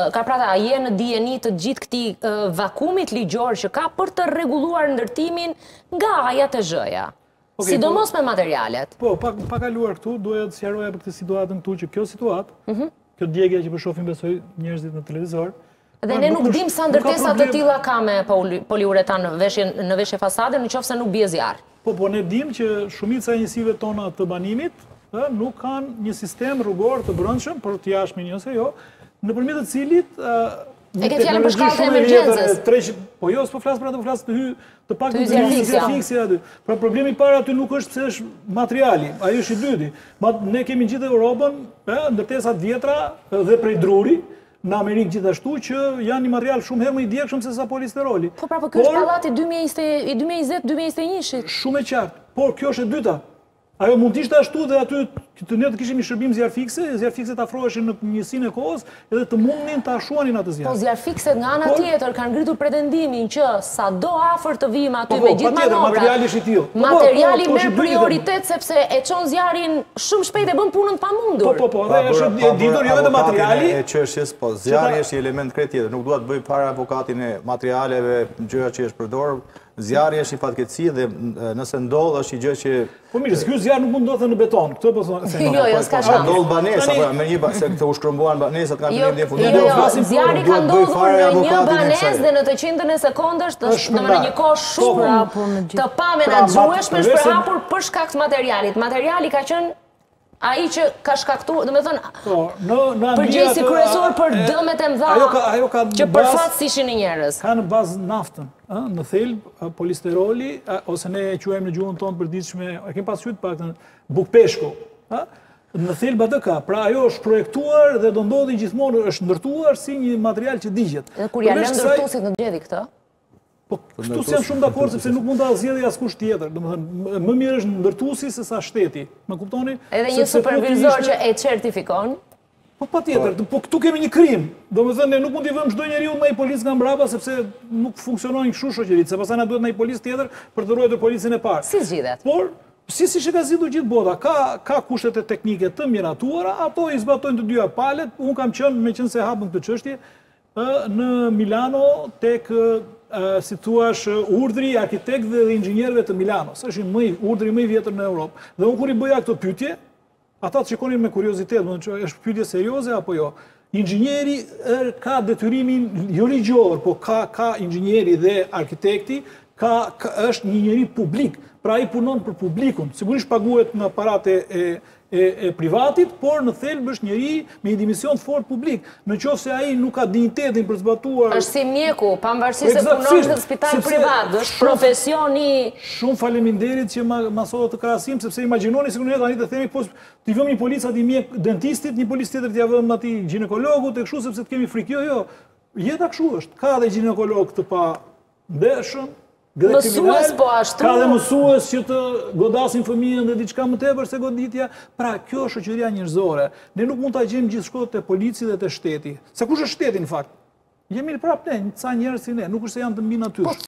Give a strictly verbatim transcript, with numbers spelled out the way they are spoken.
ka prata, je në dijeni të gjithë këtij vakumit ligjor që ka për të rregulluar ndërtimin nga A-ja te Z-ja, sidomos me materialet. Po, pa kaluar këtu, duhet të sqaroja për këtë situatën këtu që kjo situatë, kjo djegja që po shohim besoj njerëzit në televizor. Dhe ne nuk dim sa ndërtesa të tilla ka me poliuretan në veshje fasade, në qoftë se nuk bie zjarr. Po, po ne dim që shumica e njësive tona të banimit nuk kanë një sistem rrugor të brendshëm për të jashtmin ose jo, nëpërmjet të cilit e ke fjalën për shkallët e emergjencës. Po jo, s'po flas për atë, po flas të hy të pak të zjarfiksia aty. Pra problemi i parë aty nuk është pse është materiali, ai është i dyti. Ne kemi gjithë Europën, ndërtesa të vjetra dhe prej druri, në Amerikë gjithashtu, që janë një material shumë herë më i djegshëm se sa polisteroli. Po pra, po kjo është pallati dy mijë e njëzet dy mijë e njëzet e një-shit. Shumë e qartë, por kjo është e dyta. Ajo mund t'ishte ashtu dhe aty të ne të kishim një shërbim zjarfikse, zjarfikse të afroheshin në njësinë e kohës edhe të mundnin të ashuanin atë zjarr. Po zjarfikset nga ana tjetër kanë ngritur pretendimin që sado afër të vijmë aty me gjithë manobrat. Materiali është i tillë. Materiali merr prioritet sepse e çon zjarrin shumë shpejt e bën punën të pamundur. Po po po, dhe është e ditur jo vetëm materiali. E çështjes, po zjarri është një element krejt tjetër. Nuk dua të bëj para avokatin e materialeve, gjëra që është përdorur. Zjarri është një fatkeqësi dhe nëse ndodh është një gjë që po mirë, ky zjarr nuk mund ndodhte në beton. Këtë po thonë. Jo, jo, s'ka shans. Ndodh banesa, po me një se këto u shkrumbuan banesat kanë fillim në fund. Jo, jo, zjarri ka ndodhur në një banesë dhe në të qindën e sekondësh, domethënë një kohë shumë të pamenaxhueshme është përhapur për shkak të materialit. Materiali ka qenë ai që ka shkaktuar, domethënë përgjegjësi kryesor për dëmet e mëdha që përfat ishin njerëz. Ka në bazë naftën, në thelb polisteroli ose ne e quajmë në gjuhën tonë përditshme, e kemi pasur të paktën bukpeshku, ë? Në thelb atë ka, pra ajo është projektuar dhe do ndodhi gjithmonë, është ndërtuar si një material që digjet. Dhe kur ja lën ndërtuesit në gjedi këtë? Po, këtu s'jam shumë dakord sepse nuk mund ta zgjidhë askush tjetër. Domethënë, më mirë është ndërtuesi se sa shteti. Më kuptoni? Edhe një supervizor që e certifikon. Po patjetër, po këtu kemi një krim. Domethënë, ne nuk mund t'i vëmë çdo njeriu me një policë nga mbrapa sepse nuk funksionon kështu shoqëritë, sepse pastaj na duhet një policë tjetër për të ruajtur policën e parë. Si zgjidhet? Por si si që ka zgjidhur gjithë bota, ka ka kushtet e teknike të miratuara, ato i zbatojnë të dyja palët. Un kam qenë, meqense hapën këtë çështje, në Milano tek si thuash urdhri i arkitektëve dhe inxhinierëve të Milanos. Është më urdhri më i vjetër në Europë. Dhe unë kur i bëja këtë pyetje, ata të shikonin me kuriozitet, do të thotë është pyetje serioze apo jo. Inxhinieri ka detyrimin jo ligjor, po ka ka inxhinieri dhe arkitekti, ka është një njeri publik, pra ai punon për publikun. Sigurisht paguhet nga paratë e e privatit, por në thelb është njeri me një dimension fort publik. Në qoftë se ai nuk ka dinjitetin për zbatuar. Është si mjeku, pavarësisht se punon në spital privat, është profesioni. Shumë faleminderit që ma solla të krahasim, sepse imagjinoni sikur ne tani të themi po t'i vëmë një policë atij mjek dentistit, një policë tjetër t'ia vëmë atij ginekologut, e kështu sepse të kemi frikë. Jo, jo. Jeta kështu është. Ka dhe ginekolog të pa ndeshëm. Mësues po ashtu. Ka dhe mësues që të godasin fëmijën dhe diçka më tepër se goditja. Pra, kjo është shoqëria njerëzore. Ne nuk mund ta gjejmë gjithçka te polici dhe te shteti. Se kush është shteti në fakt? Jemi prapë ne, ca njerëz si ne, nuk është se janë të mbi natyrë.